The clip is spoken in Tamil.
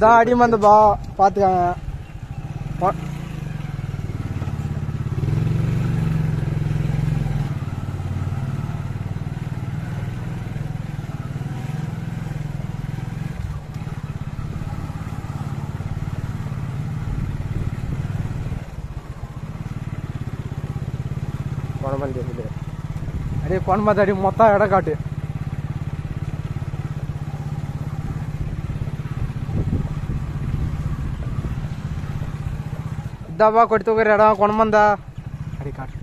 இதான் அடிமந்தப்பா பார்த்துக்காங்க. அடே பொன்மந்த அடி மொத்தம் இடம் காட்டு. இதாப்பா கொட்டி தூக்குற இடம் கொணமந்தா அடி காட்டு.